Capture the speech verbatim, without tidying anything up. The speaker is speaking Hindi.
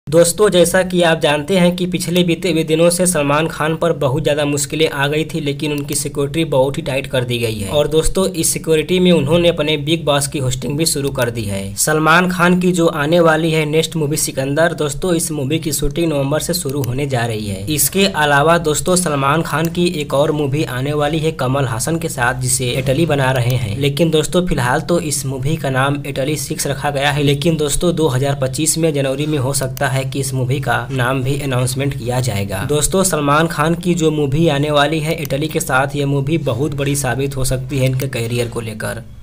दोस्तों जैसा कि आप जानते हैं कि पिछले बीते हुए दिनों से सलमान खान पर बहुत ज़्यादा मुश्किलें आ गई थी, लेकिन उनकी सिक्योरिटी बहुत ही टाइट कर दी गई है। और दोस्तों इस सिक्योरिटी में उन्होंने अपने बिग बॉस की होस्टिंग भी शुरू कर दी है। सलमान खान की जो आने वाली है नेक्स्ट मूवी सिकंदर, दोस्तों इस मूवी की शूटिंग नवंबर से शुरू होने जा रही है। इसके अलावा दोस्तों सलमान खान की एक और मूवी आने वाली है कमल हासन के साथ, जिसे इटली बना रहे हैं। लेकिन दोस्तों फिलहाल तो इस मूवी का नाम इटली सिक्स रखा गया है, लेकिन दोस्तों दो हजार पच्चीस में जनवरी में हो सकता है कि इस मूवी का नाम भी अनाउंसमेंट किया जाएगा। दोस्तों सलमान खान की जो मूवी आने वाली है इटली के साथ, ये मूवी बहुत बड़ी साबित हो सकती है इनके करियर को लेकर।